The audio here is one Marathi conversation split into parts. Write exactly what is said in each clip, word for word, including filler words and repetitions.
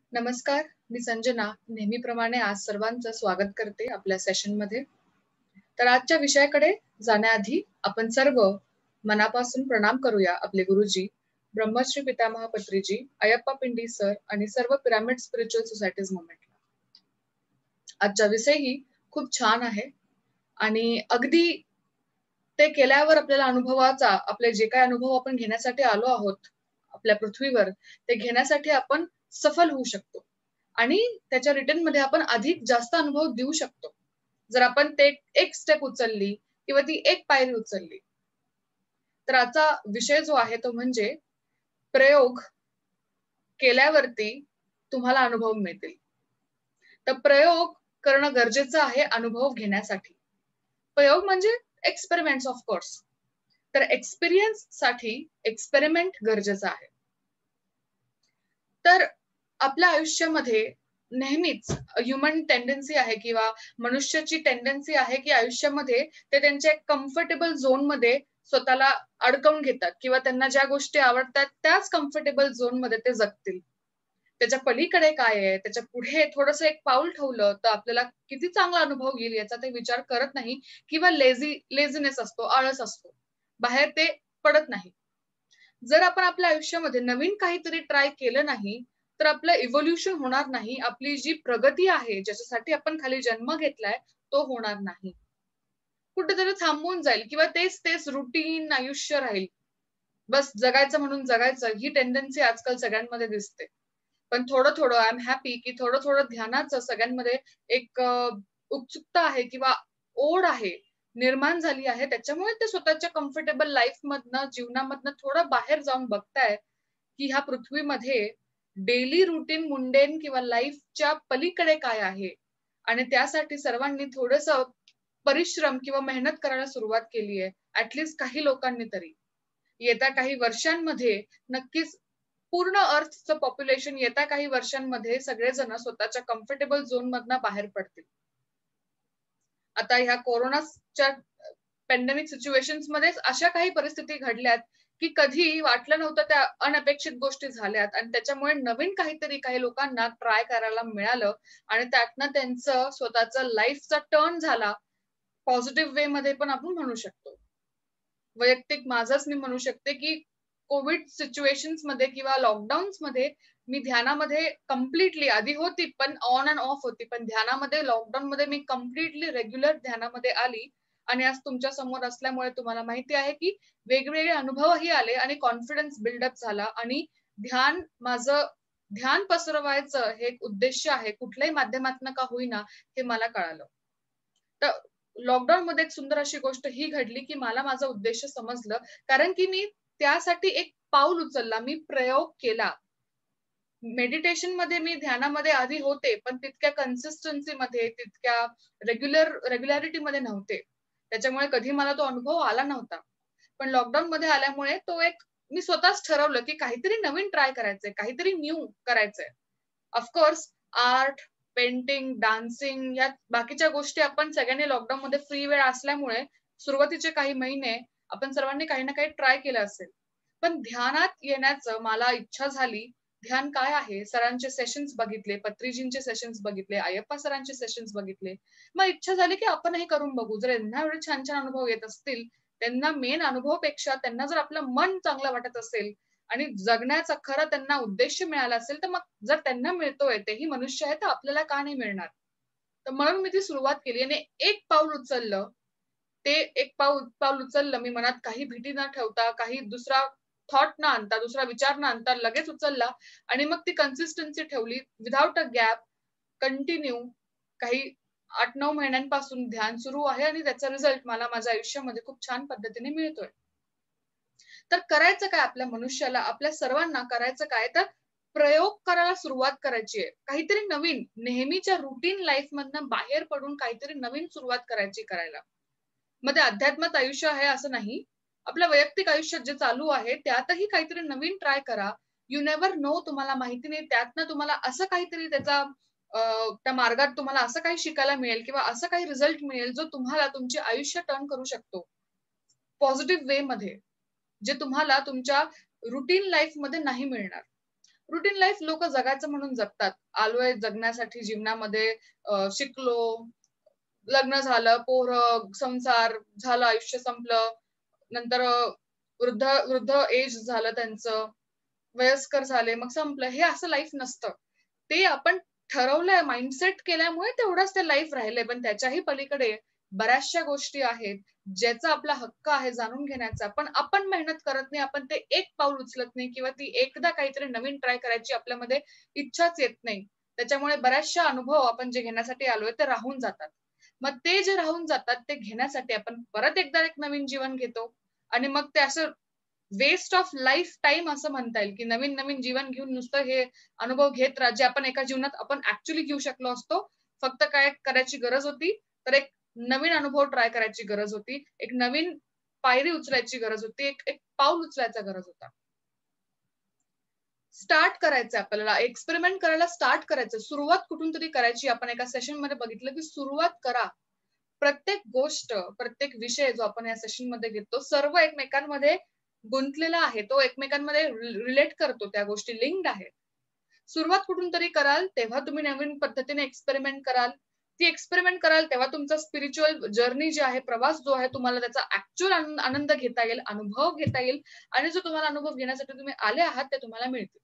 नमस्कार, मी संजना. नेहमीप्रमाणे आज सर्वांचं स्वागत करते आपल्या सेशनमध्ये. तर आजच्या विषयाकडे जाण्याआधी आपण सर्व मनापासून प्रणाम करूया आपले गुरुजी, ब्रह्मश्री पितामह पत्रीजी, अय्यप्पा पिंडी सर आणि सर्व पिरामिड स्पिरिच्युअल सोसायटीज मुवमेंटला. आजचा विषयही खूप छान आहे आणि अगदी ते केल्यावर आपल्याला अनुभवाचा, आपले जे काही अनुभव आपण घेण्यासाठी आलो आहोत आपल्या पृथ्वीवर, ते घेण्यासाठी आपण सफल होऊ शकतो आणि त्याच्या रिटर्नमध्ये आपण अधिक जास्त अनुभव देऊ शकतो. जर आपण ते एक स्टेप उचलली किंवा ती एक पायरी उचलली. तर आजचा विषय जो आहे तो म्हणजे प्रयोग केल्यावरती तुम्हाला अनुभव मिळतील. तर प्रयोग करणं गरजेचं आहे अनुभव घेण्यासाठी. प्रयोग म्हणजे एक्सपेरिमेंट्स ऑफ कोर्स. तर एक्सपिरियन्स साठी एक्सपेरिमेंट गरजेचं आहे. तर आपल्या आयुष्यामध्ये नेहमीच ह्युमन टेंडन्सी आहे किंवा मनुष्याची टेंडन्सी आहे की आयुष्यामध्ये ते त्यांच्या कम्फर्टेबल झोन मध्ये स्वतःला अडकवून घेतात किंवा त्यांना ज्या गोष्टी आवडतात त्याच कम्फर्टेबल झोन मध्ये ते जगतील. त्याच्या पलीकडे काय आहे, त्याच्या पुढे थोडंसं एक पाऊल ठेवलं तर आपल्याला किती चांगला अनुभव येईल याचा ते विचार करत नाही किंवा लेझी लेझीनेस असतो, आळस असतो. बाहेर ते पडत नाही. जर आपण आपल्या आयुष्यामध्ये नवीन काहीतरी ट्राय केलं नाही, तर आपलं इव्होल्यूशन होणार नाही. आपली जी प्रगती आहे, ज्याच्यासाठी आपण खाली जन्म घेतलाय, तो होणार नाही. कुठेतरी थांबून जाईल किंवा तेच तेच रुटीन आयुष्य राहील. बस जगायचं म्हणून जगायचं ही टेंडन्सी आजकाल सगळ्यांमध्ये दिसते. पण थोडं-थोडं आय एम हॅपी की थोडं-थोडं ध्यानाचं सगळ्यांमध्ये एक अ, उत्सुकता आहे किंवा ओढ आहे, निर्माण झाली आहे. त्याच्यामुळे ते स्वतःच्या कम्फर्टेबल लाईफमधनं, जीवनामधनं थोडं बाहेर जाऊन बघताय, की ह्या पृथ्वीमध्ये डेली रूटीन मुंडेन किंवा लाईफच्या पलीकडे काय आहे आणि त्यासाठी सर्वांनी थोडंसं परिश्रम किंवा मेहनत करायला सुरुवात केली आहे. ॲट लीस्ट काही लोकांनी तरी. येत्या काही वर्षांमध्ये नक्कीच पूर्ण अर्थचं पॉप्युलेशन येत्या काही वर्षांमध्ये सगळेजण स्वतःच्या कम्फर्टेबल झोनमधनं बाहेर पडतील. आता ह्या कोरोनाच्या पॅन्डेमिक सिच्युएशन्समध्येच अशा काही परिस्थिती घडल्यात, की कधी वाटलं नव्हतं त्या अनपेक्षित गोष्टी झाल्यात आणि त्याच्यामुळे नवीन काहीतरी काही लोकांना ट्राय करायला मिळालं आणि त्यातनं त्यांचं स्वतःचं लाईफचा टर्न झाला. पॉझिटिव्ह वे मध्ये पण आपण म्हणू शकतो. वैयक्तिक माझंच मी म्हणू शकते, की कोविड सिच्युएशन्समध्ये किंवा लॉकडाऊन्समध्ये मी ध्यानामध्ये कंप्लीटली आधी होती, पण ऑन एंड ऑफ होती. पण ध्यानामध्ये लॉकडाऊनमध्ये मी कंप्लीटली रेग्युलर ध्यानामध्ये आली आणि आज तुमच्या समोर असल्यामुळे तुम्हाला माहिती आहे, की वेगवेगळे अनुभवही आले आणि कॉन्फिडन्स बिल्डअप झाला आणि ध्यान माझं ध्यान पसरवायचं हे एक उद्देश आहे. कुठल्याही माध्यमातनं का होईना हे मला कळालं. तर लॉकडाऊनमध्ये एक सुंदर अशी गोष्ट ही घडली, की मला माझा उद्देश समजलं. कारण की मी त्यासाठी एक पाऊल उचलला. मी प्रयोग केला. मेडिटेशनमध्ये मी ध्यानामध्ये आधी होते, पण तितक्या कन्सिस्टन्सीमध्ये, तितक्या रेग्युलर रेग्युलॅरिटीमध्ये नव्हते. त्याच्यामुळे कधी मला तो अनुभव आला नव्हता. पण लॉकडाऊनमध्ये आल्यामुळे तो एक मी स्वतःच ठरवलं, की काहीतरी नवीन ट्राय करायचंय, काहीतरी न्यू करायचंय. ऑफकोर्स आर्ट, पेंटिंग, डान्सिंग या बाकीच्या गोष्टी आपण सगळ्यांनी लॉकडाऊनमध्ये फ्री वेळ असल्यामुळे सुरुवातीचे काही महिने आपण सर्वांनी काही ना काही ट्राय केलं असेल. पण ध्यानात येण्याचं मला इच्छा झाली. ध्यान काय आहे? सरांचे सेशन्स बघितले, पत्रीजींचे सेशन्स बघितले, अय्यप्पा सरांचे सेशन्स बघितले. मग इच्छा झाली की आपणही करून बघू. जर यांना एवढे छान-छान अनुभव येत असतील, त्यांना मेन अनुभवापेक्षा त्यांना जर आपलं मन चांगलं वाटत असेल आणि जगण्याचा खरा त्यांना उद्देश मिळाला असेल, तर मग जर त्यांना मिळतोय, तेही मनुष्य आहे, तर आपल्याला का नाही मिळणार? तर म्हणून मी ती सुरुवात केली आणि एक पाऊल उचललं. ते एक पाऊल पाऊल उचललं मी मनात काही भीती न ठेवता, काही दुसरा थॉट न आणता, दुसरा विचार न आणता लगेच उचलला आणि मग ती कन्सिस्टन्सी ठेवली विथआऊट अ गॅप, कंटिन्यू काही आठ नऊ महिन्यांपासून ध्यान सुरू आहे आणि त्याचा रिझल्ट मला माझ्या आयुष्यामध्ये खूप छान पद्धतीने मिळतोय. तर करायचं काय आपल्या मनुष्याला, आपल्या सर्वांना करायचं काय तर प्रयोग करायला सुरुवात करायची आहे. काहीतरी नवीन, नेहमीच्या रुटीन लाईफमधनं बाहेर पडून काहीतरी नवीन सुरुवात करायची करायला. मग ते अध्यात्मात आयुष्य आहे असं नाही. आपल्या वैयक्तिक आयुष्यात जे चालू आहे त्यातही काहीतरी नवीन ट्राय करा. यू नेव्हर नो तुम्हाला माहिती नाही त्यातनं तुम्हाला असं काहीतरी त्याचा अ, त्या मार्गात तुम्हाला असं काही शिकायला मिळेल किंवा असं काही रिझल्ट मिळेल जो तुम्हाला तुमचे आयुष्य टर्न करू शकतो. पॉझिटिव्ह वे मध्ये. जे तुम्हाला तुमच्या रुटीन लाईफमध्ये नाही मिळणार. रुटीन लाईफ लोक जगायचं म्हणून जगतात. आलोय जगण्यासाठी जीवनामध्ये, अ, शिकलो, लग्न झालं, पोरं, संसार झालं, आयुष्य संपलं. नंतर अ, वृद्ध वृद्ध एज झालं त्यांचं, वयस्कर झाले, मग संपलं. हे असं लाईफ नसतं. ते आपण ठरवलंय, माइंडसेट केल्यामुळे तेवढंच ते लाईफ राहिलंय. पण त्याच्याही पलीकडे बऱ्याचशा गोष्टी आहेत, ज्याचा आपला हक्क आहे जाणून घेण्याचा. पण आपण मेहनत करत नाही. आपण ते एक पाऊल उचलत नाही किंवा ती एकदा काहीतरी नवीन ट्राय करायची आपल्यामध्ये इच्छाच येत नाही. त्याच्यामुळे बऱ्याचशा अनुभव आपण जे घेण्यासाठी आलोय ते राहून जातात. मग ते जे राहून जातात ते घेण्यासाठी आपण परत एकदा एक नवीन जीवन घेतो आणि मग ते असं वेस्ट ऑफ लाईफ टाईम असं म्हणता येईल, की नवीन-नवीन जीवन घेऊन नुसतं हे अनुभव घेत राहा, जे आपण एका जीवनात आपण ॲक्चुअली घेऊ शकलो असतो. फक्त काय करायची गरज होती, तर एक नवीन अनुभव ट्राय करायची गरज होती. एक नवीन पायरी उचलायची गरज होती. एक एक पाऊल उचलायचा गरज होता. स्टार्ट करायचंय आपल्याला, एक्सपेरिमेंट करायला स्टार्ट करायचं. सुरुवात कुठून तरी करायची. आपण एका सेशनमध्ये बघितलं, की सुरुवात करा. प्रत्येक गोष्ट, प्रत्येक विषय जो आपण या सेशनमध्ये घेतो, सर्व एकमेकांमध्ये गुंतलेला आहे. तो एकमेकांमध्ये रिलेट करतो. त्या गोष्टी लिंक्ड आहेत. सुरुवात कुठून तरी कराल, तेव्हा तुम्ही नवीन पद्धतीने एक्सपेरिमेंट कराल. ती एक्सपेरिमेंट कराल, तेव्हा तुमचा स्पिरिच्युअल जर्नी जी आहे, प्रवास जो आहे, तुम्हाला त्याचा ॲक्चुअल आनंद घेता येईल, अनुभव घेता येईल आणि जो तुम्हाला अनुभव घेण्यासाठी तुम्ही आले आहात, ते तुम्हाला मिळतील.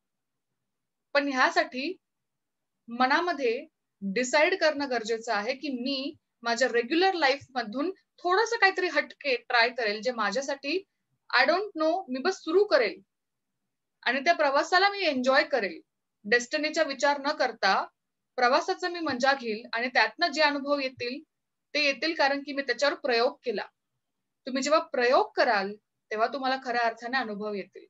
पण ह्यासाठी मनामध्ये डिसाईड करणं गरजेचं आहे, की मी माझ्या रेग्युलर लाईफमधून थोडंसं काहीतरी हटके ट्राय करेल, जे माझ्यासाठी आय डोंट नो, मी बस सुरू करेल आणि त्या प्रवासाला मी एन्जॉय करेल. डेस्टिनीचा विचार न करता प्रवासाचा मी मजा घेईल आणि त्यातनं जे अनुभव येतील, ते येतील कारण की मी त्याच्यावर प्रयोग केला. तुम्ही जेव्हा प्रयोग कराल, तेव्हा तुम्हाला खऱ्या अर्थाने अनुभव येतील.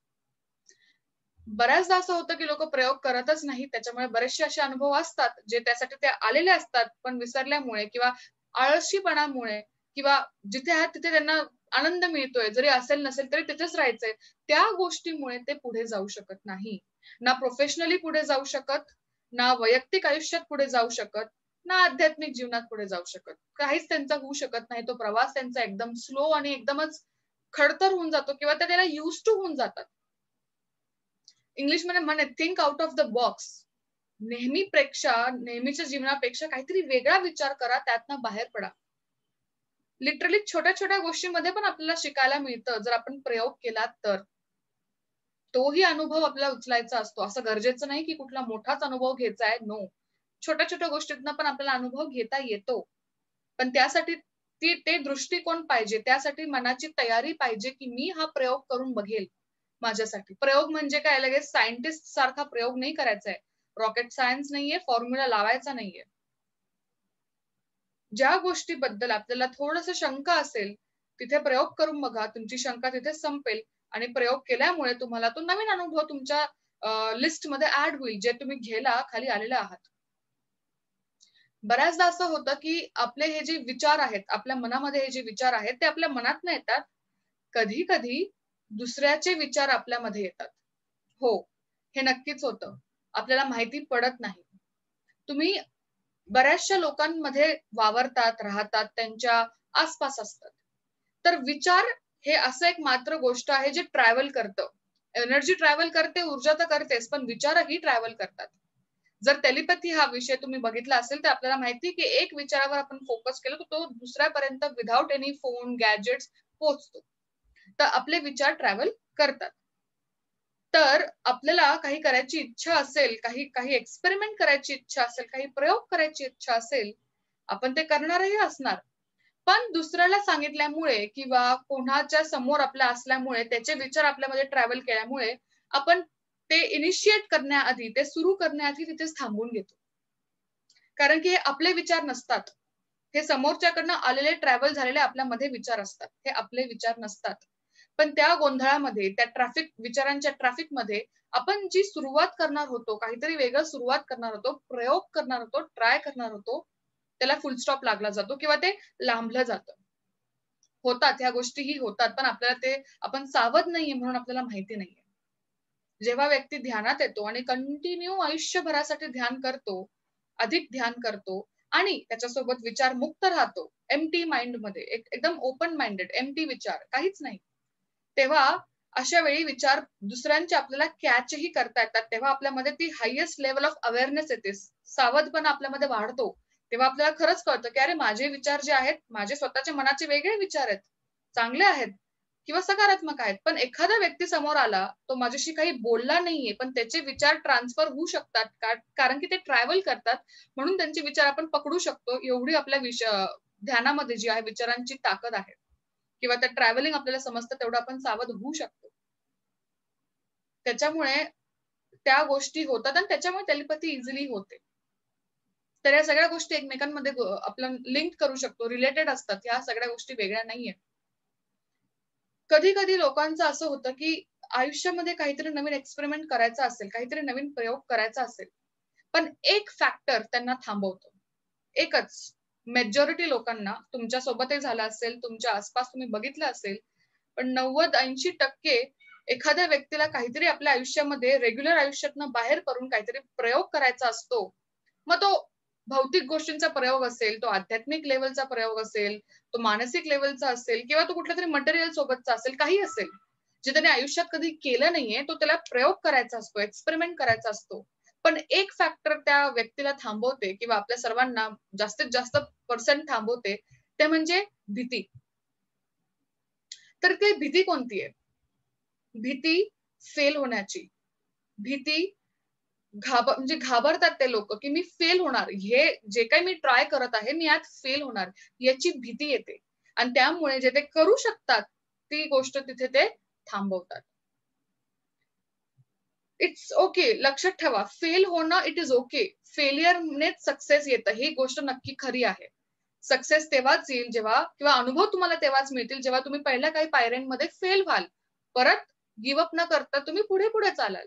बऱ्याचदा असं होतं, की लोकं प्रयोग करतच नाहीत. त्याच्यामुळे बरेचसे असे अनुभव असतात, जे त्यासाठी ते आलेले असतात, पण विसरल्यामुळे किंवा आळशीपणामुळे किंवा जिथे आहेत तिथे त्यांना आनंद मिळतोय, जरी असेल नसेल तरी तिथेच राहायचंय. त्या गोष्टीमुळे ते पुढे जाऊ शकत नाही. ना प्रोफेशनली पुढे जाऊ शकत, ना वैयक्तिक आयुष्यात पुढे जाऊ शकत, ना आध्यात्मिक जीवनात पुढे जाऊ शकत. काहीच त्यांचा होऊ शकत नाही. तो प्रवास त्यांचा एकदम स्लो आणि एकदमच खडतर होऊन जातो किंवा ते त्याला युज्ड टू होऊन जातात. इंग्लिशमध्ये म्हण आहे, think out of the box. नेहमीपेक्षा, नेहमीच्या जीवनापेक्षा काहीतरी वेगळा विचार करा, त्यातनं बाहेर पडा. लिटरली छोट्या-छोट्या गोष्टींमध्ये पण आपल्याला शिकायला मिळतं, जर आपण प्रयोग केला तर. तोही अनुभव आपल्याला उचलायचा असतो. असं गरजेचं नाही, की कुठला मोठाच अनुभव घ्यायचा आहे. नो. छोट्या-छोट्या गोष्टीतनं पण आपल्याला अनुभव घेता येतो. पण त्यासाठी ती ते दृष्टिकोन पाहिजे. त्यासाठी मनाची तयारी पाहिजे, की मी हा प्रयोग करून बघेल माझ्यासाठी. प्रयोग म्हणजे काय, लगेच सायंटिस्ट सारखा प्रयोग नाही करायचा आहे. रॉकेट सायन्स नाहीये, फॉर्म्युला लावायचा नाहीये. ज्या गोष्टीबद्दल आपल्याला थोडंसं शंका असेल, तिथे प्रयोग करून बघा. तुमची शंका तिथेच संपेल आणि प्रयोग केल्यामुळे तुम्हाला तो नवीन अनुभव तुमच्या अ, लिस्टमध्ये ॲड होईल, जे तुम्ही घ्यायला खाली आलेले आहात. बऱ्याचदा असं होतं, की आपले हे जे विचार आहेत, आपल्या मनामध्ये हे जे विचार आहेत, ते आपल्या मनातनं येतात. कधी-कधी दुसऱ्याचे विचार आपल्यामध्ये येतात. हो, हे नक्कीच होतं. आपल्याला माहिती पडत नाही. तुम्ही बऱ्याचशा लोकांमध्ये वावरतात, राहतात, त्यांच्या आसपास असतात. तर विचार हे असं एक मात्र गोष्ट आहे जे ट्रॅव्हल करतं. एनर्जी ट्रॅव्हल करते, ऊर्जा तर करतेच, पण विचारही ट्रॅव्हल करतात. जर टेलिपॅथी हा विषय तुम्ही बघितला असेल, तर आपल्याला माहिती आहे, की एक विचारावर आपण फोकस केला, तर तो दुसऱ्यापर्यंत विथआऊट एनी फोन, गॅजेट्स पोहोचतो. तर आपले विचार ट्रॅव्हल करतात. तर आपल्याला काही करायची इच्छा असेल, काही काही एक्सपेरिमेंट करायची इच्छा असेल, काही प्रयोग करायची इच्छा असेल, आपण ते करणारही असणार. पण दुसऱ्याला सांगितल्यामुळे किंवा कोणाच्या समोर आपल्या असल्यामुळे, त्याचे विचार आपल्यामध्ये ट्रॅव्हल केल्यामुळे, आपण ते इनिशिएट करण्याआधी, ते सुरू करण्याआधी तिथेच थांबून घेतो. कारण की हे आपले विचार नसतात. हे समोरच्याकडनं आलेले, ट्रॅव्हल झालेले आपल्यामध्ये विचार असतात. हे आपले विचार नसतात. पण त्या गोंधळामध्ये, त्या ट्रॅफिक विचारांच्या ट्रॅफिकमध्ये आपण जी सुरुवात करणार होतो, काहीतरी वेगळं सुरुवात करणार होतो, प्रयोग करणार होतो, ट्राय करणार होतो, त्याला फुल स्टॉप लागला जातो किंवा ते लांबलं जातं. होतात, ह्या गोष्टीही होतात. पण आपल्याला ते आपण सावध नाहीये म्हणून आपल्याला माहिती नाहीये. जेव्हा व्यक्ती ध्यानात येतो आणि कंटिन्यू आयुष्यभरासाठी ध्यान करतो, अधिक ध्यान करतो आणि त्याच्यासोबत विचारमुक्त राहतो, एम्प्टी माइंडमध्ये, एक एकदम ओपन माइंडेड, एम्प्टी विचार, काहीच नाही. तेव्हा अशा वेळी विचार दुसऱ्यांचे आपल्याला कॅचही करता येतात, तेव्हा आपल्यामध्ये ती हायेस्ट लेवल ऑफ अवेअरनेस येते, सावधपणा आपल्यामध्ये वाढतो. तेव्हा आपल्याला खरंच कळतं की अरे माझे विचार जे आहेत, माझे स्वतःच्या मनाचे वेगळे विचार आहेत, चांगले आहेत किंवा सकारात्मक आहेत. पण एखादा व्यक्ती समोर आला, तो माझ्याशी काही बोलला नाहीये, पण त्याचे विचार ट्रान्सफर होऊ शकतात का कारण की ते ट्रॅव्हल करतात, म्हणून त्यांचे विचार आपण पकडू शकतो. एवढी आपल्या विश अ, ध्यानामध्ये जी आहे विचारांची ताकद आहे किंवा त्या ट्रॅव्हलिंग आपल्याला समजतं तेवढं आपण सावध होऊ शकतो. त्याच्यामुळे त्या गोष्टी होतात आणि त्याच्यामुळे टेलिपॅथी इझिली होते. तर या सगळ्या गोष्टी एकमेकांमध्ये ग आपण लिंक करू शकतो, रिलेटेड असतात. ह्या सगळ्या गोष्टी वेगळ्या नाहीयेत. कधी-कधी लोकांचं असं होतं, की आयुष्यामध्ये काहीतरी नवीन एक्सपेरिमेंट करायचा असेल, काहीतरी नवीन प्रयोग करायचा असेल, पण एक फॅक्टर त्यांना थांबवतो. एकच. मेजॉरिटी लोकांना तुमच्या सोबतही झालं असेल, तुमच्या आसपास तुम्ही बघितलं असेल, पण नव्वद ऐंशी टक्के एखाद्या व्यक्तीला काहीतरी आपल्या आयुष्यामध्ये रेग्युलर आयुष्यातनं बाहेर करून काहीतरी प्रयोग करायचा असतो. मग तो भौतिक गोष्टींचा प्रयोग असेल, तो आध्यात्मिक लेव्हलचा प्रयोग असेल, तो मानसिक लेव्हलचा असेल किंवा तो कुठल्यातरी मटेरियल सोबतचा असेल, काही असेल. जे त्याने आयुष्यात कधी केलं नाहीये, तो त्याला प्रयोग करायचा असतो, एक्सपेरिमेंट करायचा असतो. पण एक फॅक्टर त्या व्यक्तीला थांबवते किंवा आपल्या सर्वांना जास्तीत जास्त पर्सेंट थांबवते, ते म्हणजे भीती. तर ती भीती कोणती आहे? भीती फेल होण्याची. भीती घाब म्हणजे घाबरतात ते लोकं, की मी फेल होणार. हे जे काही मी ट्राय करत आहे, मी यात फेल होणार, याची भीती येते. आणि त्यामुळे जे ते करू शकतात, ती गोष्ट तिथे ते थांबवतात. It's okay. लक्षात ठेवा, फेल होणं इट इस ओके. फेल्युअरनेच सक्सेस येतं. ही गोष्ट नक्की खरी आहे. सक्सेस तेव्हाच येईल जेव्हा किंवा अनुभव तुम्हाला तेव्हाच मिळतील, जेव्हा तुम्ही पहिल्या काही पायऱ्यांमध्ये फेल व्हाल. परत गिव्ह अप न करता तुम्ही पुढे-पुढे चालाल.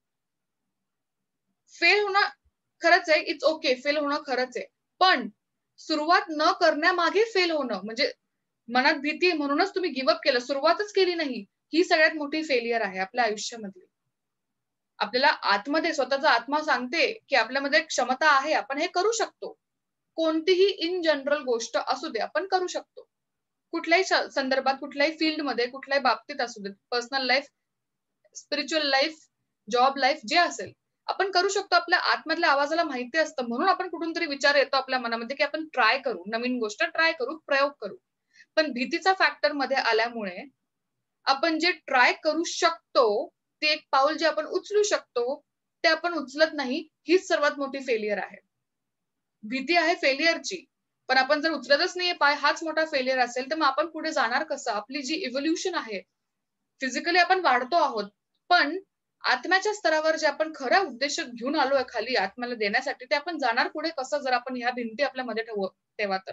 फेल होणं खरंच आहे, इट्स ओके. फेल होणं खरंच आहे. पण सुरुवात न करण्यामागे फेल होणं, म्हणजे मनात भीती आहे म्हणूनच तुम्ही गिव्ह अप केलं, सुरुवातच केली नाही. ही सगळ्यात मोठी फेल्युअर आहे आपल्या आयुष्यामधली. आपल्याला आतमध्ये स्वतःचा आत्मा सांगते, की आपल्यामध्ये क्षमता आहे, आपण हे करू शकतो. कोणतीही इन जनरल गोष्ट असू दे, आपण करू शकतो. कुठल्याही स संदर्भात, कुठल्याही फील्डमध्ये, कुठल्याही बाबतीत असू देत. Personal life, spiritual life, job life जे असेल, आपण करू शकतो. आपल्या आतमधल्या आवाजाला माहिती असतं. म्हणून आपण कुठून तरी विचार येतो आपल्या मनामध्ये, की आपण ट्राय करू, नवीन गोष्ट ट्राय करू, प्रयोग करू. पण भीतीचा फॅक्टर मध्ये आल्यामुळे आपण जे ट्राय करू शकतो, ते एक पाऊल जे आपण उचलू शकतो, ते आपण उचलत नाही. हीच सर्वात मोठी फेल्युअर आहे. भीती आहे फेल्युअरची. पण आपण जर उचलतच नाहीये पाय, हाच मोठा फेल्युअर असेल, तर मग आपण पुढे जाणार कसं? आपली जी इव्होल्यूशन आहे, फिजिकली आपण वाढतो आहोत. पण आत्म्याच्या स्तरावर जे आपण खरा उद्देश घेऊन आलोय खाली आत्म्याला देण्यासाठी, ते आपण जाणार पुढे कसं जर आपण ह्या भिंती आपल्यामध्ये ठेव तेव्हा तर.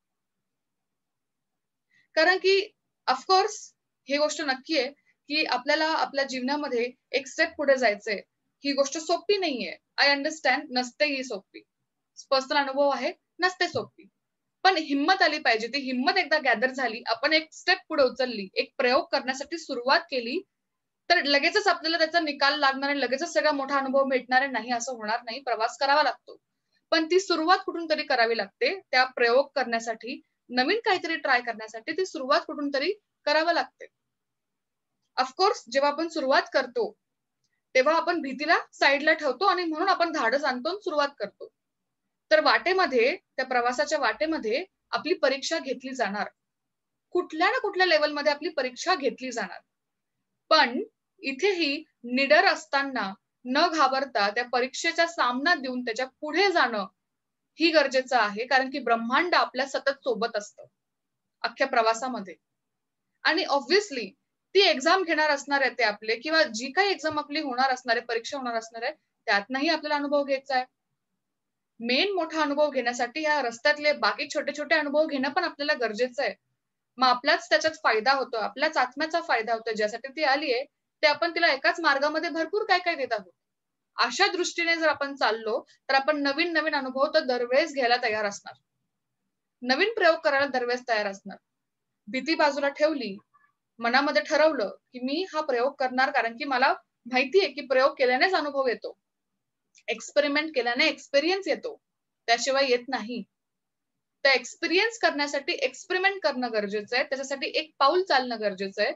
कारण की ऑफ कोर्स ही गोष्ट नक्की आहे, की आपल्याला आपल्या जीवनामध्ये एक स्टेप पुढे जायचंय. ही गोष्ट सोपी नाहीये. आय अंडरस्टँड नसते ही सोपी. पर्सनल अनुभव आहे, नसते सोपी. पण हिंमत आली पाहिजे. ती हिंमत एकदा गॅदर झाली, आपण एक स्टेप पुढे उचलली, एक प्रयोग करण्यासाठी सुरुवात केली, तर लगेचच आपल्याला त्याचा निकाल लागणार आहे, लगेचच सगळा मोठा अनुभव भेटणार आहे, नाही असं होणार नाही. प्रवास करावा लागतो. पण ती सुरुवात कुठून तरी करावी लागते. त्या प्रयोग करण्यासाठी, नवीन काहीतरी ट्राय करण्यासाठी ती सुरुवात कुठून तरी करावी लागते. ऑफ कोर्स जेव्हा आपण सुरुवात करतो, तेव्हा आपण भीतीला साइडला ठेवतो आणि म्हणून आपण धाडस आणतो आणि सुरुवात करतो. तर वाटेमध्ये, त्या प्रवासाच्या वाटेमध्ये आपली परीक्षा घेतली जाणार. कुठल्या ना कुठल्या लेव्हलमध्ये आपली परीक्षा घेतली जाणार. पण इथेही निडर असताना, न घाबरता त्या परीक्षेचा सामना देऊन त्याच्या पुढे जाणं, ही गरजेचं आहे. कारण की ब्रह्मांड आपल्या सतत सोबत असतं, अख्ख्या प्रवासामध्ये. आणि ऑब्व्हियसली ती एक्झाम घेणार असणार आहे ते आपले किंवा जी काही एक्झाम आपली होणार असणार आहे, परीक्षा होणार असणार आहे, त्यातनंही आपल्याला अनुभव घ्यायचा आहे. मेन मोठा अनुभव घेण्यासाठी या रस्त्यातले बाकी छोटे-छोटे अनुभव घेणं पण आपल्याला गरजेचं आहे. मग आपलाच त्याच्यात फायदा होतो, आपल्याच आत्म्याचा फायदा होतो. ज्यासाठी ती आली आहे, ते आपण तिला एकाच मार्गामध्ये भरपूर काय-काय देत आहोत. अशा दृष्टीने जर आपण चाललो, तर आपण नवीन-नवीन अनुभव तर दरवेळेस घ्यायला तयार असणार. नवीन प्रयोग करायला दरवेळेस तयार असणार. भीती बाजूला ठेवली, मनामध्ये ठरवलं, की मी हा प्रयोग करणार कारण की मला माहिती आहे, की प्रयोग केल्यानेच अनुभव येतो. एक्सपेरिमेंट केल्याने एक्सपिरियन्स येतो. त्याशिवाय येत नाही. तर एक्सपिरियन्स करण्यासाठी एक्सपेरिमेंट करणं गरजेचं आहे. त्याच्यासाठी एक पाऊल चालणं गरजेचं आहे.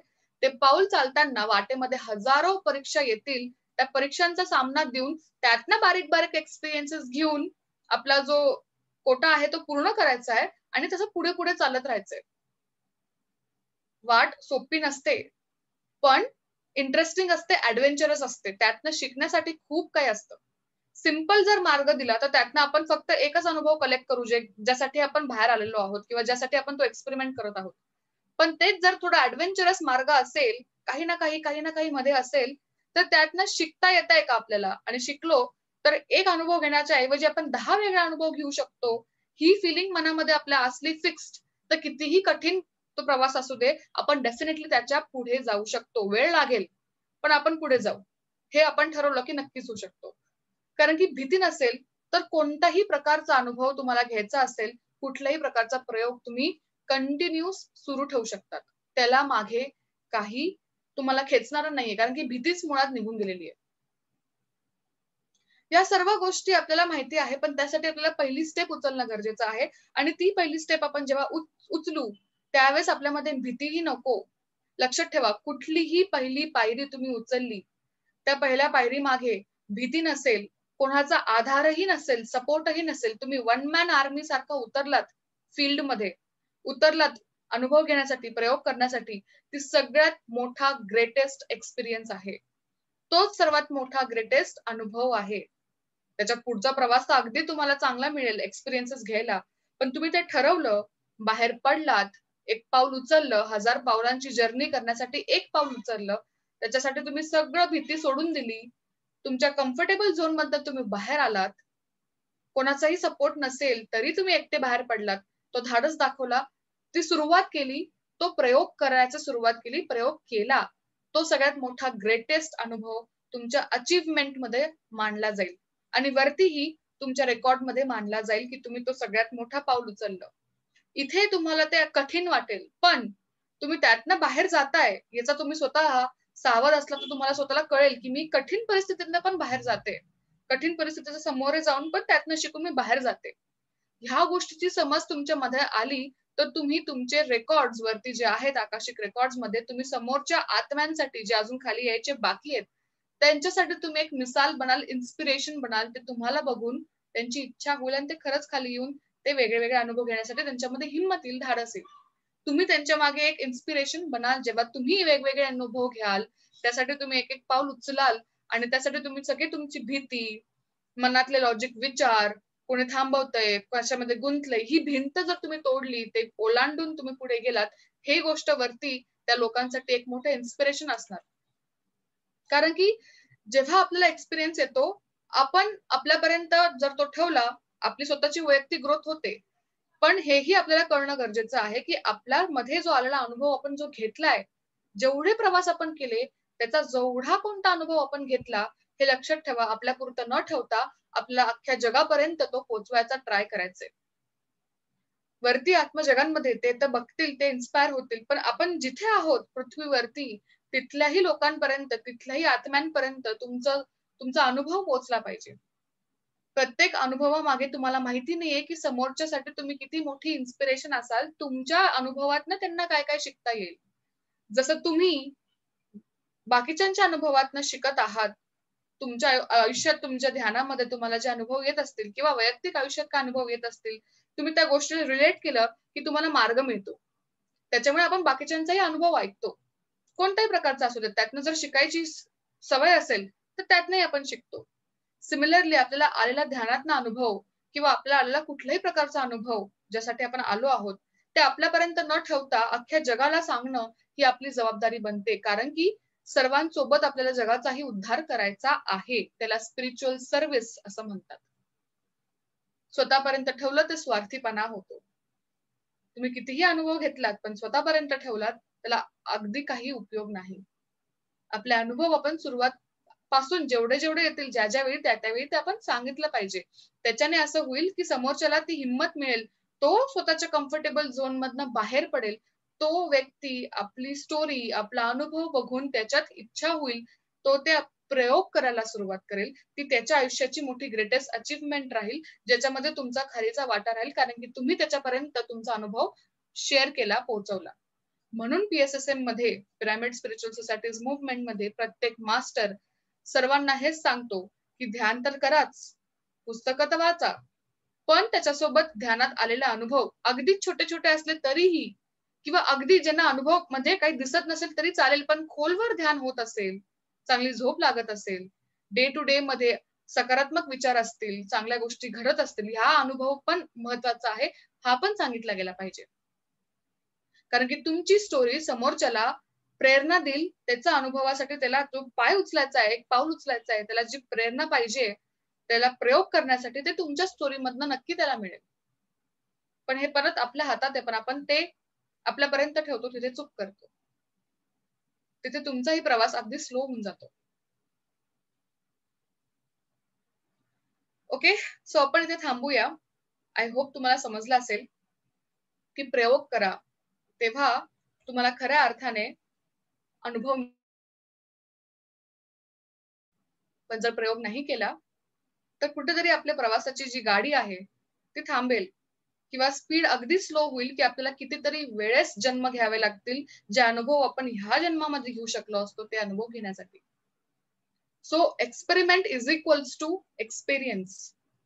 ते पाऊल चालताना वाटेमध्ये हजारो परीक्षा येतील, त्या परीक्षांचा सामना देऊन त्यातनं बारीक बारीक एक्सपिरियन्सेस घेऊन आपला जो कोटा आहे तो पूर्ण करायचा आहे आणि तसं पुढे पुढे चालत राहायचंय. वाट सोपी नसते, पण इंटरेस्टिंग असते, ऍडव्हेंचरस असते. त्यातनं शिकण्यासाठी खूप काही असतं. सिंपल जर मार्ग दिला तर त्यातनं आपण फक्त एकच अनुभव कलेक्ट करू, जे ज्यासाठी आपण बाहेर आलेलो आहोत किंवा ज्यासाठी आपण तो एक्सपेरिमेंट करत आहोत. पण तेच जर थोडा ऍडव्हेंचरस मार्ग असेल, काही ना काही काही ना काही मध्ये असेल, तर त्यातनं शिकता येत आहे का आपल्याला, आणि शिकलो तर एक अनुभव घेण्याच्या ऐवजी आपण दहा वेगळे अनुभव घेऊ शकतो. ही फिलिंग मनामध्ये आपल्या असली फिक्स्ड, तर कितीही कठीण तो प्रवास असू दे, आपण डेफिनेटली त्याच्या पुढे जाऊ शकतो. वेळ लागेल, पण आपण पुढे जाऊ. हे आपण ठरवलं की नक्कीच होऊ शकतो. कारण की भीती नसेल तर कोणताही प्रकारचा अनुभव तुम्हाला घ्यायचा असेल, कुठल्याही प्रकारचा प्रयोग तुम्ही कंटिन्यूस सुरू ठेवू शकतात. त्याला मागे काही तुम्हाला खेचणारं नाहीये, कारण की भीतीच मुळात निघून गेलेली आहे. या सर्व गोष्टी आपल्याला माहिती आहे, पण त्यासाठी आपल्याला पहिली स्टेप उचलणं गरजेचं आहे. आणि ती पहिली स्टेप आपण जेव्हा उचलू त्यावेळेस आपल्यामध्ये भीतीही नको. लक्षात ठेवा, कुठलीही पहिली पायरी तुम्ही उचलली, त्या पहिल्या पायरी मागे भीती नसेल, कोणाचा आधारही नसेल, सपोर्टही नसेल, तुम्ही वन मॅन आर्मी सारखं उतरलात फील्ड मध्ये, उतरलात अनुभव घेण्यासाठी, प्रयोग करण्यासाठी, ती सगळ्यात मोठा ग्रेटेस्ट एक्सपिरियन्स आहे. तोच सर्वात मोठा ग्रेटेस्ट अनुभव आहे. त्याच्या पुढचा प्रवास तर अगदी तुम्हाला चांगला मिळेल एक्सपिरियन्सेस घ्यायला, पण तुम्ही ते ठरवलं, बाहेर पडलात, एक पाऊल उचललं, हजार पावलांची जर्नी करण्यासाठी एक पाऊल उचललं, त्याच्यासाठी तुम्ही सगळं भीती सोडून दिली, तुमच्या कम्फर्टेबल झोन मधनं तुम्ही बाहेर आलात, कोणाचाही सपोर्ट नसेल तरी तुम्ही एकटे बाहेर पडलात, तो धाडस दाखवला, ती सुरुवात केली, तो प्रयोग करायचा सुरुवात केली, प्रयोग केला, तो सगळ्यात मोठा ग्रेटेस्ट अनुभव तुमच्या अचीवमेंट मध्ये मानला जाईल. आणि वरतीही तुमच्या रेकॉर्ड मध्ये मानला जाईल की तुम्ही तो सगळ्यात मोठा पाऊल उचललं. इथे तुम्हाला ते कठीण वाटेल, पण तुम्ही त्यातनं बाहेर जाताय याचा तुम्ही स्वतः सावध असला तर तुम्हाला स्वतःला कळेल की मी कठीण परिस्थितीतनं पण बाहेर जाते, कठीण परिस्थितीच्या समोर जाऊन पण त्यातनं शिकून मी बाहेर जाते. ह्या गोष्टीची समज तुमच्या मध्ये आली तर तुम्ही तुमचे रेकॉर्ड्स वरती जे आहेत आकाशिक रेकॉर्ड्स मध्ये, तुम्ही समोरच्या आत्म्यांसाठी जे अजून खाली यायचे बाकी आहेत त्यांच्यासाठी तुम्ही एक मिसाल बनाल, इन्स्पिरेशन बनाल. ते तुम्हाला बघून त्यांची इच्छा होईल आणि ते खरंच खाली येऊन ते वेगळे वेगळे अनुभव घेण्यासाठी त्यांच्यामध्ये हिंमत येईल, धाडस येईल. तुम्ही त्यांच्या मागे एक इन्स्पिरेशन बनाल. जेव्हा तुम्ही वेगवेगळे अनुभव घ्याल, त्यासाठी तुम्ही एक एक पाऊल उचलाल आणि त्यासाठी तुम्ही सगळी तुमची भीती, मनातले लॉजिक विचार, कोणी थांबवतंय, कशामध्ये गुंतलंय, ही भिंत जर तुम्ही तोडली, ते ओलांडून तुम्ही पुढे गेलात, हे गोष्ट वरती त्या लोकांसाठी एक मोठं इन्स्पिरेशन असणार. कारण की जेव्हा आपल्याला एक्सपिरियन्स येतो, आपण आपल्यापर्यंत जर तो ठेवला, आपली स्वतःची वैयक्तिक ग्रोथ होते. पण हेही आपल्याला कळणं गरजेचं आहे की आपल्या मध्ये जो आलेला अनुभव आपण जो घेतलाय, जेवढे प्रवास आपण केले, त्याचा जेवढा कोणता अनुभव आपण घेतला, हे लक्षात ठेवा. आपल्यापुरतं न ठेवता आपल्या अख्ख्या जगापर्यंत तो पोहोचवायचा ट्राय करायचे. वरती आत्मजगांमध्ये ते तर बघतील, ते इन्स्पायर होतील, पण आपण जिथे आहोत पृथ्वीवरती, तिथल्याही लोकांपर्यंत, तिथल्याही आत्म्यांपर्यंत तुमचं तुमचा अनुभव पोहोचला पाहिजे. प्रत्येक अनुभवामागे तुम्हाला माहिती नाहीये की समोरच्यासाठी तुम्ही किती मोठी इन्स्पिरेशन असाल, तुमच्या अनुभवातनं त्यांना काय काय शिकता येईल. जसं तुम्ही बाकीच्यांच्या अनुभवातनं शिकत आहात, तुमच्या आयुष्यात तुमच्या ध्यानामध्ये तुम्हाला जे अनुभव येत असतील किंवा वैयक्तिक आयुष्यात काय अनुभव येत असतील, तुम्ही त्या गोष्टीला रिलेट केलं की तुम्हाला मार्ग मिळतो. त्याच्यामुळे आपण बाकीच्यांचाही अनुभव ऐकतो, कोणत्याही प्रकारचा असू दे. त्यातनं जर शिकायची सवय असेल तर त्यातनंही आपण शिकतो. सिमिलरली आपल्याला आलेला ध्यानातला अनुभव किंवा आपल्याला आलेला कुठल्याही प्रकारचा अनुभव ज्यासाठी आपण आलो आहोत, ते आपल्यापर्यंत न ठेवता अख्ख्या जगाला सांगणं ही आपली जबाबदारी बनते. कारण की सर्वांसोबत आपल्याला जगाचाही उद्धार करायचा आहे. त्याला स्पिरिच्युअल सर्व्हिस असं म्हणतात. स्वतःपर्यंत ठेवलं तर स्वार्थीपणा होतो. तुम्ही कितीही अनुभव घेतलात पण स्वतःपर्यंत ठेवलात, त्याला अगदी काही उपयोग नाही. आपले अनुभव आपण सुरुवात पासून जेवढे जेवढे येतील, ज्या ज्या वेळी त्या त्यावेळी ते आपण सांगितलं पाहिजे. त्याच्याने असं होईल की समोरच्याला ती हिंमत मिळेल, तो स्वतःच्या कम्फर्टेबल झोन मधनं बाहेर पडेल. तो व्यक्ती आपली स्टोरी, आपला अनुभव बघून त्याच्यात इच्छा होईल, तो त्या प्रयोग करायला सुरुवात करेल. ती त्याच्या आयुष्याची मोठी ग्रेटेस्ट अचीवमेंट राहील, ज्याच्यामध्ये तुमचा खारीचा वाटा राहील, कारण की तुम्ही त्याच्यापर्यंत तुमचा अनुभव शेअर केला, पोहोचवला. म्हणून पीएसएसएम मध्ये, पिरामिड स्पिरिच्युअल सोसायटीज मुवमेंट मध्ये प्रत्येक मास्टर सर्वांना हेच सांगतो की ध्यान तर कराच, पुस्तकं तर वाचा, पण त्याच्यासोबत ध्यानात आलेला अनुभव अगदी छोटे छोटे असले तरीही, किंवा अगदी ज्यांना अनुभव मध्ये काही दिसत नसेल तरी चालेल, पण खोलवर ध्यान होत असेल, चांगली झोप लागत असेल, डे टू डे मध्ये सकारात्मक विचार असतील, चांगल्या गोष्टी घडत असतील, हा अनुभव पण महत्वाचा आहे, हा पण सांगितला गेला पाहिजे. कारण की तुमची स्टोरी समोरच्याला प्रेरणा देईल, त्याच्या अनुभवासाठी त्याला तो पाय उचलायचा आहे, एक पाऊल उचलायचं आहे, त्याला जी प्रेरणा पाहिजे त्याला प्रयोग करण्यासाठी ते तुमच्या स्टोरी मधनं नक्की त्याला मिळेल. पण हे परत आपल्या हातात आहे, पण आपण ते आपल्यापर्यंत ठेवतो, तिथे चूक करतो. तिथे तुमचाही प्रवास अगदी स्लो होऊन जातो. ओके, सो आपण इथे थांबूया. आय होप तुम्हाला समजलं असेल की प्रयोग करा तेव्हा तुम्हाला खऱ्या अर्थाने अनुभव, पण जर प्रयोग नाही केला तर कुठेतरी आपल्या प्रवासाची जी गाडी आहे ती थांबेल, किंवा स्पीड अगदी स्लो होईल की आपल्याला कितीतरी वेळेस जन्म घ्यावे लागतील, जे अनुभव आपण ह्या जन्मामध्ये घेऊ शकलो असतो ते अनुभव घेण्यासाठी. So experiment is equals to experience,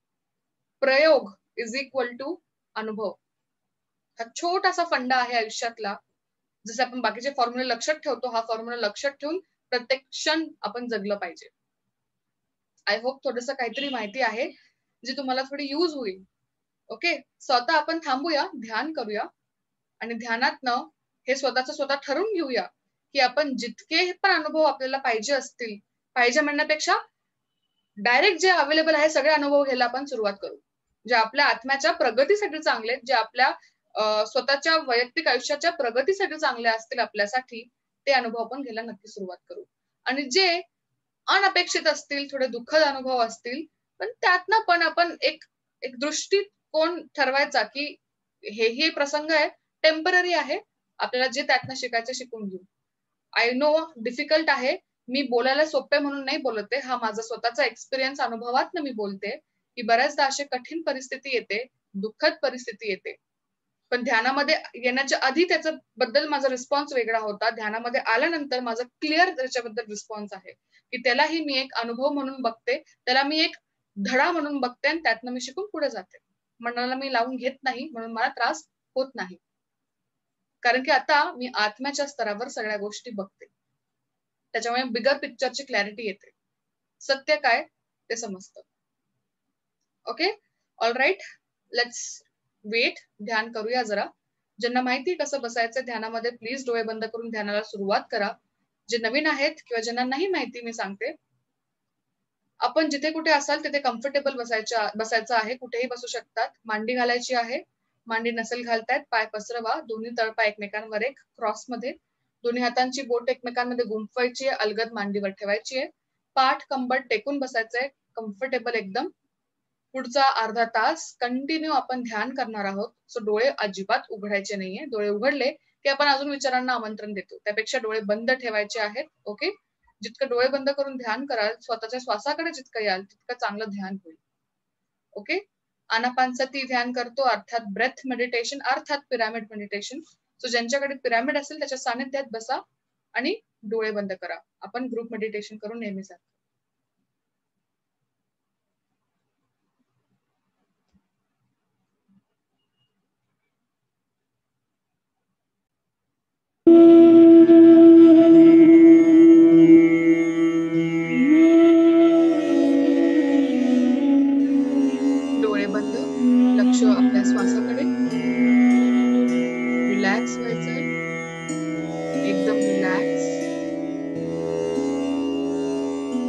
प्रयोग इज इक्वल टू अनुभव. हा छोटासा फंडा आहे आयुष्यातला. जसं आपण बाकीचे फॉर्म्युले लक्षात ठेवतो, हा फॉर्म्युला लक्षात ठेवून प्रत्येक क्षण आपण जगलं पाहिजे. आय होप थोडंसं काहीतरी माहिती आहे जी तुम्हाला थोडी यूज होईल. ओके, स्वतः आपण थांबूया, ध्यान करूया, आणि ध्यानातनं हे स्वतःच स्वतः ठरवून घेऊया की आपण जितके पण अनुभव आपल्याला पाहिजे असतील, पाहिजे म्हणण्यापेक्षा डायरेक्ट जे अवेलेबल आहे सगळे अनुभव घ्यायला आपण सुरुवात करू, जे आपल्या आत्म्याच्या प्रगतीसाठी चांगले, जे आपल्या स्वतःच्या वैयक्तिक आयुष्याच्या प्रगतीसाठी चांगले असतील आपल्यासाठी, ते अनुभव आपण घ्यायला नक्की सुरुवात करू. आणि जे अनपेक्षित असतील, थोडे दुःखद अनुभव असतील, पण त्यातनं पण आपण एक एक दृष्टिकोन ठरवायचा की हे हे प्रसंग आहे, टेम्पररी आहे, आपल्याला जे त्यातनं शिकायचं शिकून घेऊ. आय नो डिफिकल्ट आहे, मी बोलायला सोपे म्हणून नाही बोलते, हा माझा स्वतःचा एक्सपिरियन्स अनुभवातनं मी बोलते की बऱ्याचदा अशी कठीण परिस्थिती येते, दुःखद परिस्थिती येते, पण ध्यानामध्ये येण्याच्या आधी त्याच्या बद्दल माझा रिस्पॉन्स वेगळा होता, ध्यानामध्ये आल्यानंतर माझा क्लिअर त्याच्याबद्दल रिस्पॉन्स आहे की त्यालाही मी एक अनुभव म्हणून बघते, त्याला मी एक धडा म्हणून बघते, आणि त्यातनं मी शिकून पुढे जाते. मनाला मी लावून घेत नाही, म्हणून मला त्रास होत नाही, कारण की आता मी आत्म्याच्या स्तरावर सगळ्या गोष्टी बघते, त्याच्यामुळे बिगर पिक्चरची क्लॅरिटी येते, सत्य काय ते समजतं. Okay, all right, let's wait, ध्यान करूया जरा. ज्यांना माहिती कसं बसायचं ध्यानामध्ये, प्लीज डोळे बंद करून ध्यानाला सुरुवात करा. जे नवीन आहेत किंवा ज्यांना नाही माहिती, मी सांगते, आपण जिथे कुठे असाल तिथे कम्फर्टेबल बसायच्या बसायचं आहे, कुठेही बसू शकतात. मांडी घालायची आहे, मांडी नसेल घालतायत पाय पसरवा, दोन्ही तळपाय एकमेकांवर एक क्रॉस मध्ये, दोन्ही हातांची बोट एकमेकांमध्ये गुंफवायची आहे, अलगद मांडीवर ठेवायची आहे, पाठ कंबर टेकून बसायचंय, कम्फर्टेबल एकदम. पुढचा अर्धा तास कंटिन्यू आपण ध्यान करणार आहोत, सो डोळे अजिबात उघडायचे नाहीये. डोळे उघडले की आपण अजून विचारांना आमंत्रण देतो, त्यापेक्षा डोळे बंद ठेवायचे आहेत. ओके, जितकं डोळे बंद करून ध्यान कराल, स्वतःच्या श्वासाकडे जितकं याल तितकं चांगलं ध्यान होईल. ओके, आनापानसती ध्यान करतो, अर्थात ब्रेथ मेडिटेशन, अर्थात पिरामिड मेडिटेशन. सो ज्यांच्याकडे पिरामिड असेल त्याच्या सानिध्यात बसा आणि डोळे बंद करा. आपण ग्रुप मेडिटेशन करून नेहमीच डोळे बंद, लक्ष आपल्या श्वासाकडे, रिलॅक्स व्हायचंय, एकदम रिलॅक्स.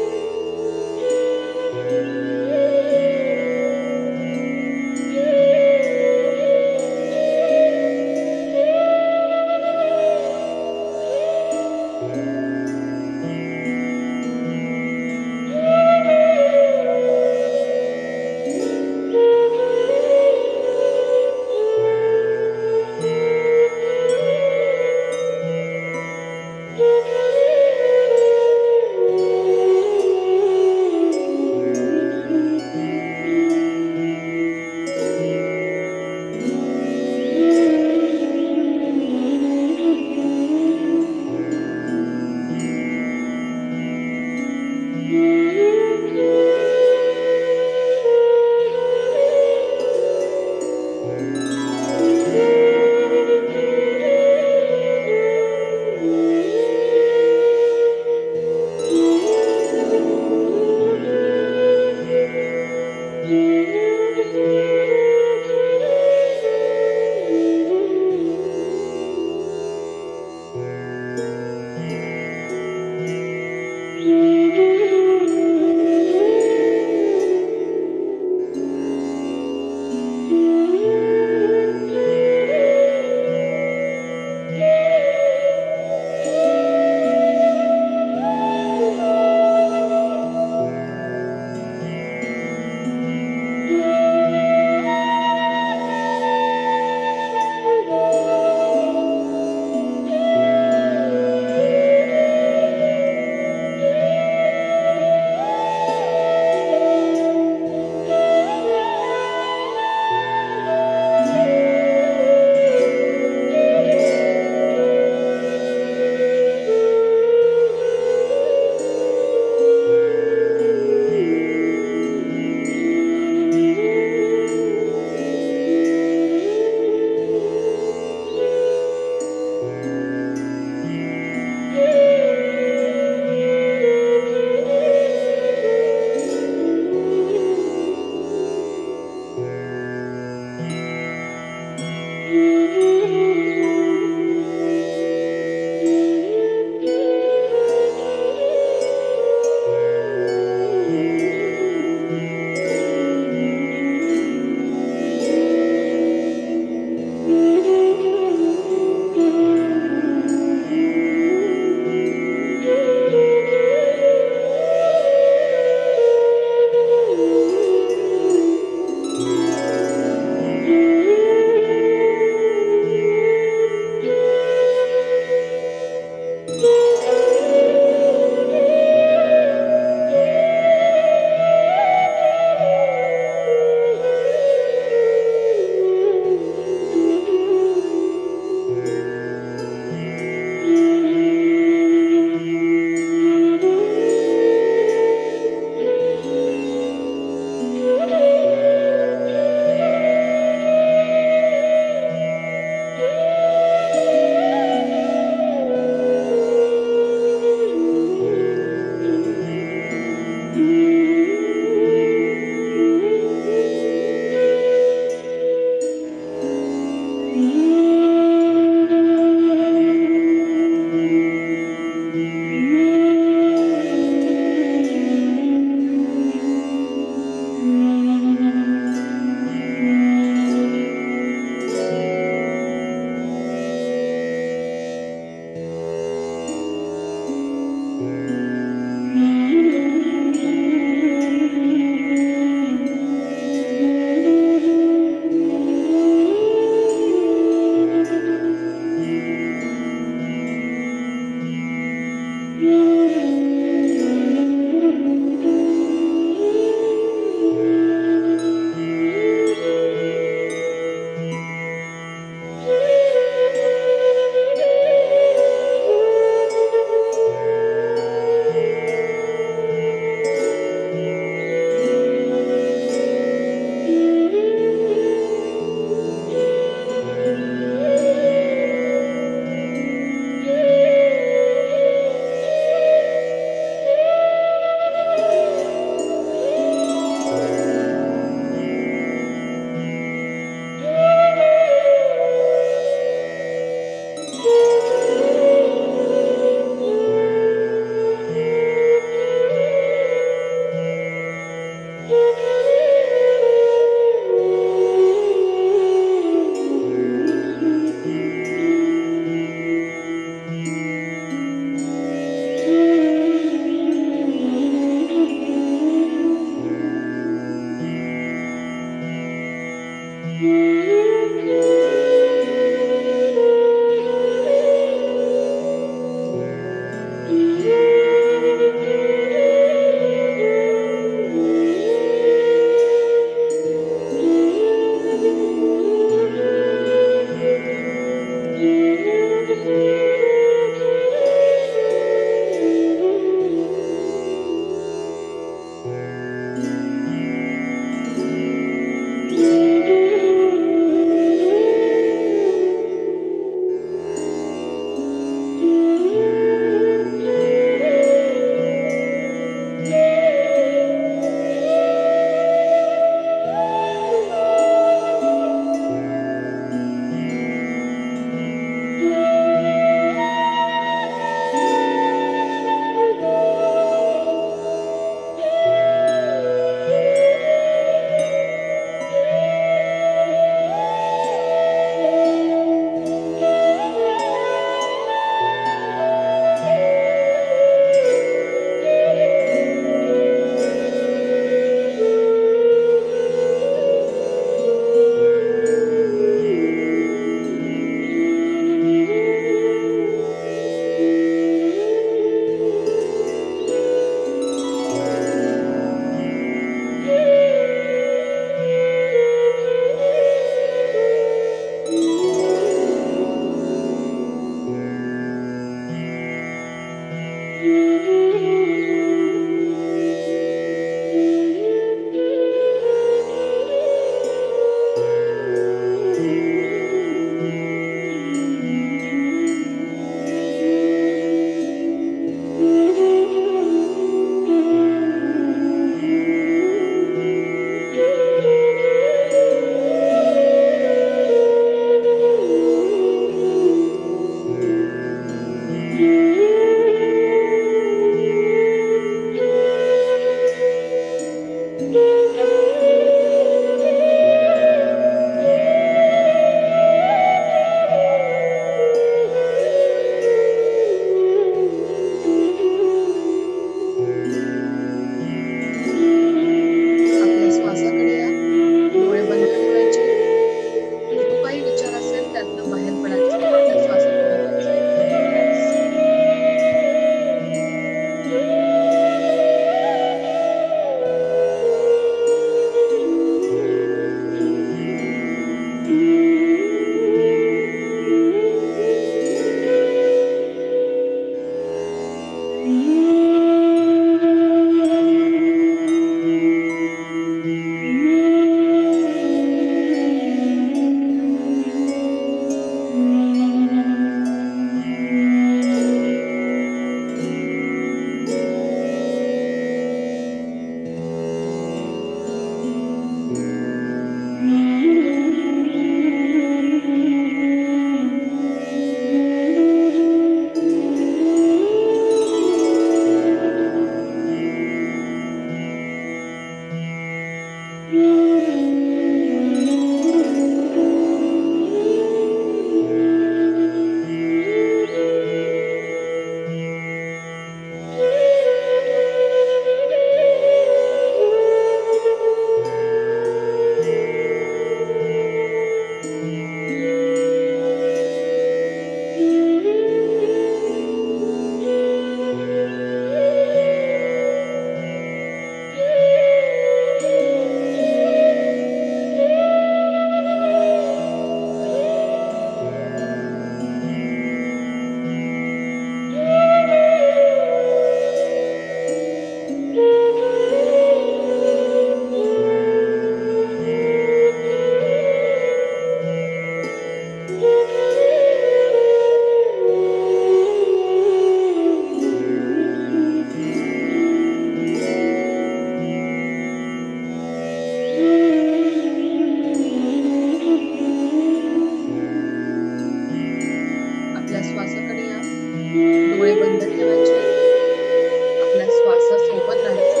बंद ठेवायचे, आपल्या श्वासासोबत राहायचं.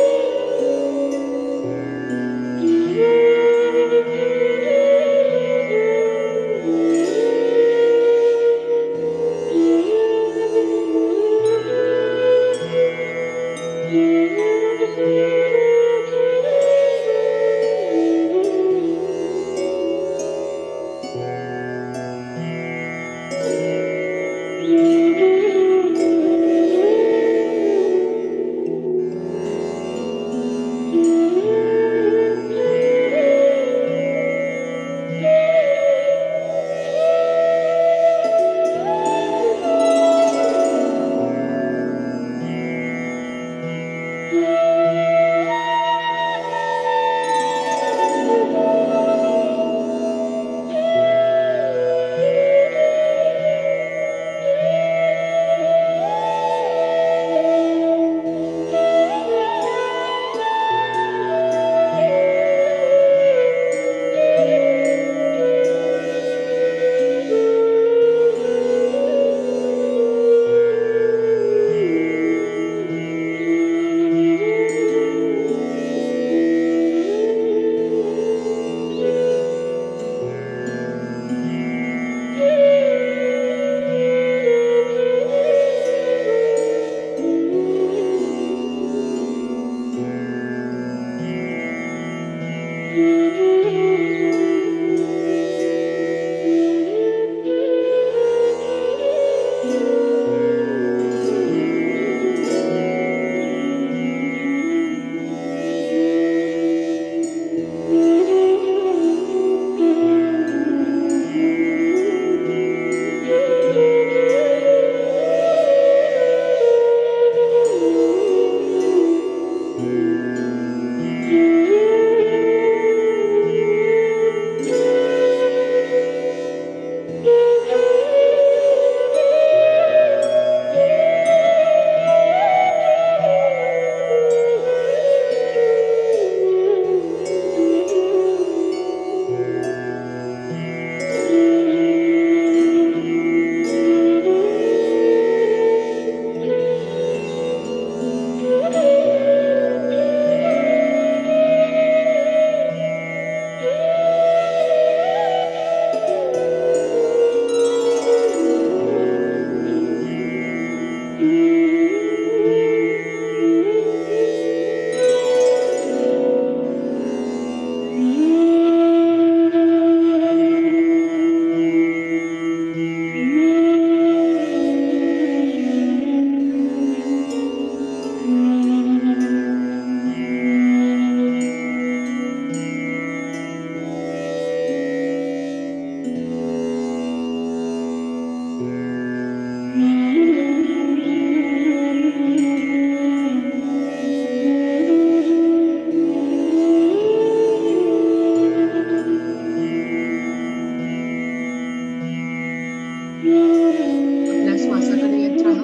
आपल्या श्वासाकडे येत राहा.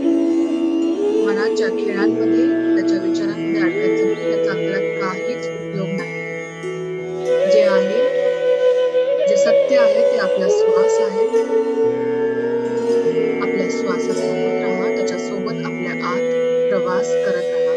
मनाच्या खेळांमध्ये, त्याच्या विचारांमध्ये अडकायचं नाही. त्याचा आपल्याला काहीच उपयोग नाही. जे आहे, जे सत्य आहे ते आपला श्वास आहे. आपल्या श्वासासोबत राहा, त्याच्यासोबत आपल्या आत प्रवास करत राहा.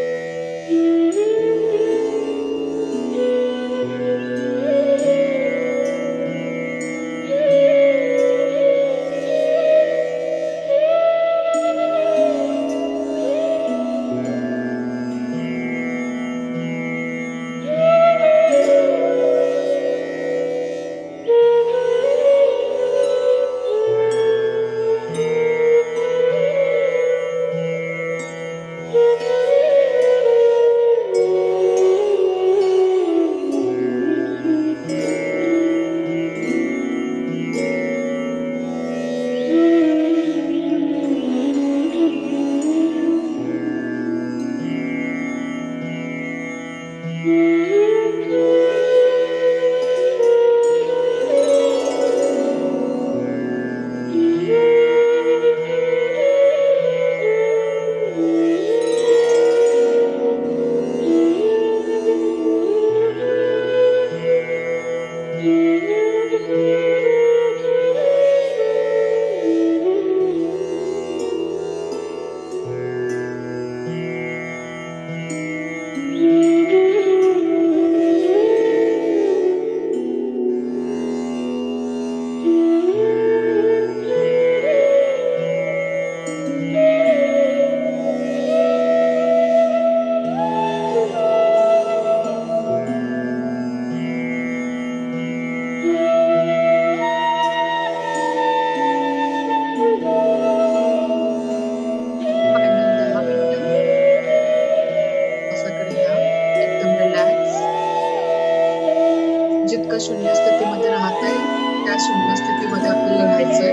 शून्य स्थितीमध्ये राहत आहे त्या शून्य स्थितीमध्ये आपल्याला राहायचंय.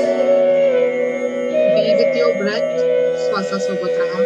Be with your breath. श्वासासोबत राहा.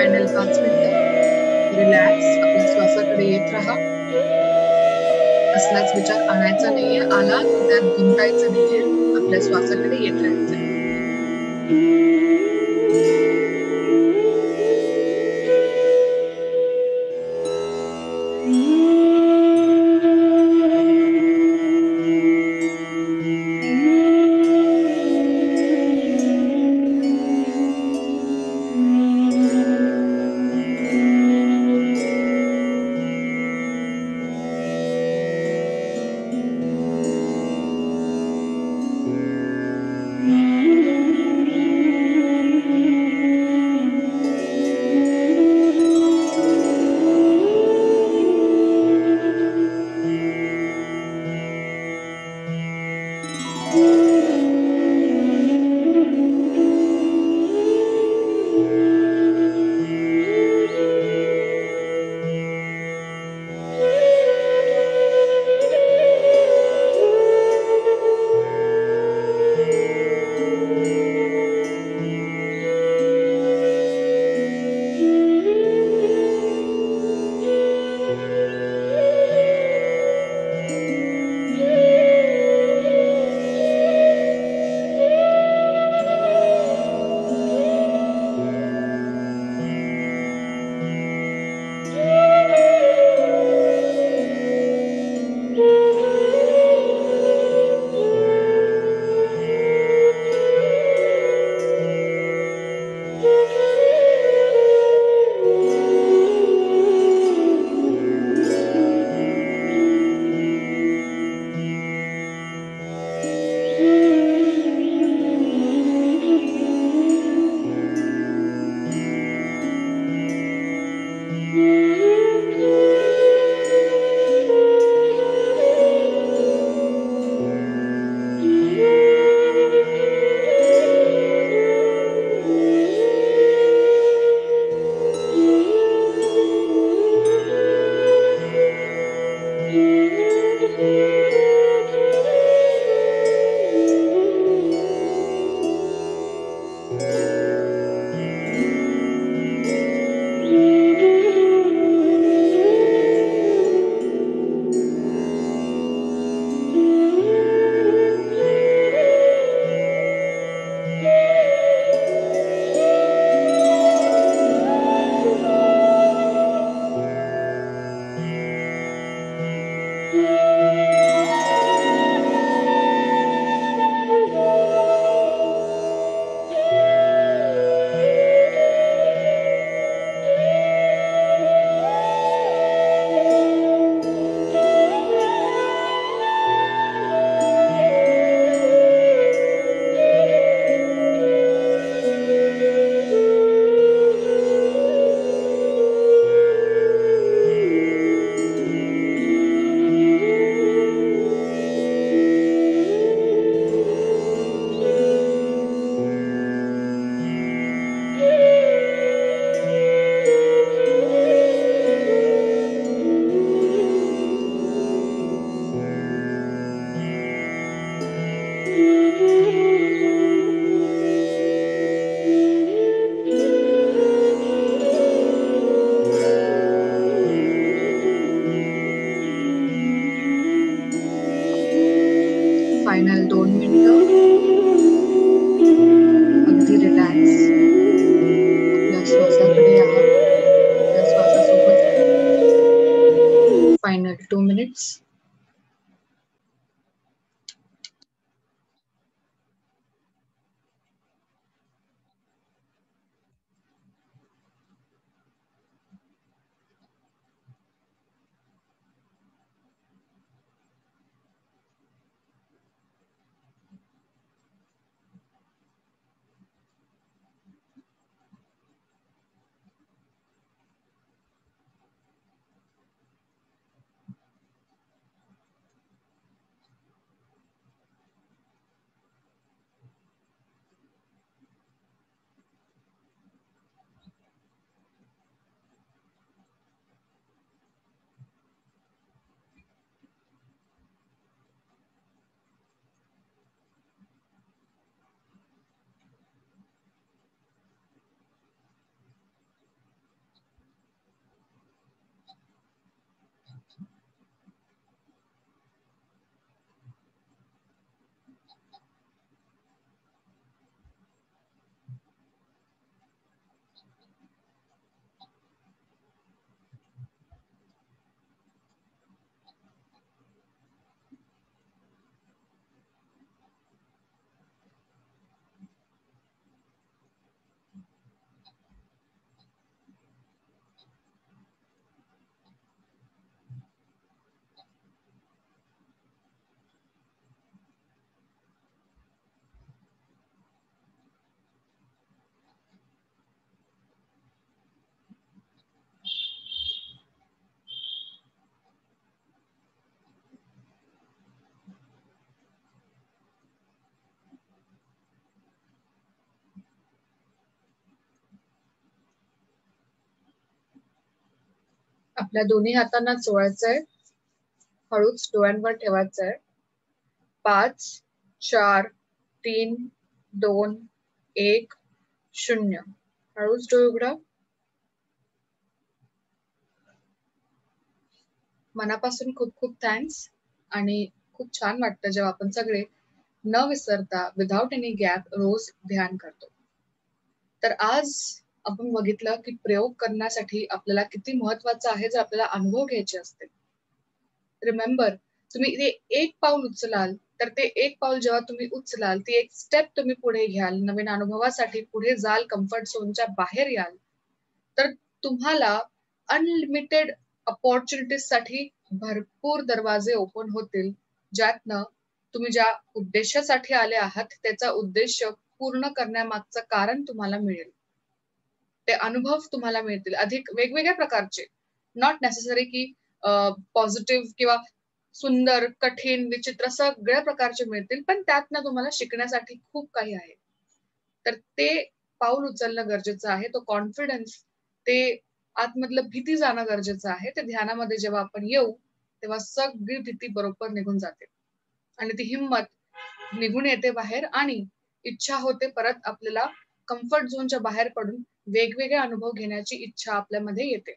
फायनल पाच मिनिटं रिलॅक्स आपल्या श्वासाकडे येत राहा. कसलाच विचार आणायचा नाहीये, आला तर त्यात गुंतायचं नाहीये, आपल्या श्वासाकडे येत राहायचं. फायनल दोन मिनिटं अगदी रिलॅक्स आपल्या श्वासाकडे आहात, आपल्या श्वासासोबत राहा. Final two minutes. आपल्या दोन्ही हातांना चोळायचंय, हळूच डोळ्यांवर ठेवायचंय. पाच, चार, तीन, दोन, एक, शून्य. हळूच डोळे उघडा. मनापासून खूप खूप थँक्स. आणि खूप छान वाटतं जेव्हा आपण सगळे न विसरता विदाउट एनी गॅप रोज ध्यान करतो. तर आज आपण बघितलं की प्रयोग करण्यासाठी आपल्याला किती महत्वाचं आहे जर आपल्याला अनुभव घ्यायचे असतील. रिमेंबर, तुम्ही ते एक पाऊल उचलाल तर ते एक पाऊल जेव्हा तुम्ही उचलाल, ती एक स्टेप तुम्ही पुढे घ्याल, नवीन अनुभवासाठी पुढे जाल, कम्फर्ट झोनच्या बाहेर याल, तर तुम्हाला अनलिमिटेड अपॉर्च्युनिटीज साठी भरपूर दरवाजे ओपन होतील, ज्यातनं तुम्ही ज्या उद्देशासाठी आले आहात त्याचा उद्देश पूर्ण करण्यामागचं कारण तुम्हाला मिळेल. ते अनुभव तुम्हाला मिळतील अधिक वेगवेगळ्या प्रकारचे. नॉट नेसेसरी की पॉझिटिव्ह किंवा सुंदर, कठीण, विचित्र सगळ्या प्रकारचे मिळतील, पण त्यातनं तुम्हाला शिकण्यासाठी खूप काही आहे. तर ते पाऊल उचलणं गरजेचं आहे. तो कॉन्फिडन्स, ते आतमधलं भीती जाणं गरजेचं आहे. ते ध्यानामध्ये जेव्हा आपण येऊ, तेव्हा सगळी भीती बरोबर निघून जाते. आणि ती हिंमत निघून येते बाहेर आणि इच्छा होते परत आपल्याला कम्फर्ट झोनच्या बाहेर पडून वेगवेगळे अनुभव घेण्याची इच्छा आपल्यामध्ये येते.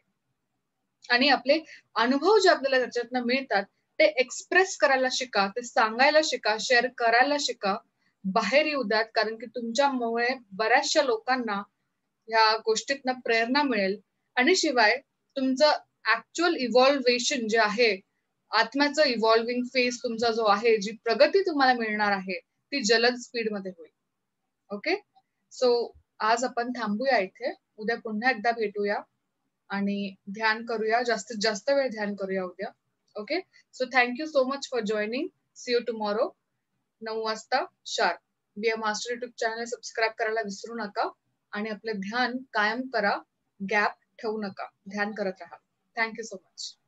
आणि आपले अनुभव जे आपल्याला त्याच्यातनं मिळतात ते एक्सप्रेस करायला शिका, ते सांगायला शिका, शेअर करायला शिका. बाहेर येऊ द्यात, कारण की तुमच्यामुळे बऱ्याचशा लोकांना या गोष्टीतनं प्रेरणा मिळेल. आणि शिवाय तुमचं ऍक्च्युअल इव्हॉल्वेशन जे आहे, आत्म्याचं इव्हॉल्विंग फेज तुमचा जो आहे, जी प्रगती तुम्हाला मिळणार आहे, ती जलद स्पीड मध्ये होईल. ओके, सो आज आपण थांबूया इथे. उद्या पुन्हा एकदा भेटूया आणि ध्यान करूया, जास्तीत जास्त वेळ ध्यान करूया उद्या. Okay, so thank you so much for joining. See you tomorrow नऊ वाजता sharp. Be a master YouTube channel subscribe करायला विसरू नका आणि आपलं ध्यान कायम करा, गॅप ठेवू नका, ध्यान करत राहा. Thank you so much.